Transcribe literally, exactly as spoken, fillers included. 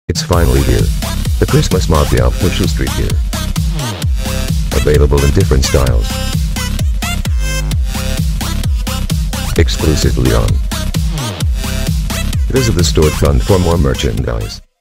It's finally here. The Christmas Mafia official street gear. Available in different styles. Exclusively on. Visit the store for more merchandise.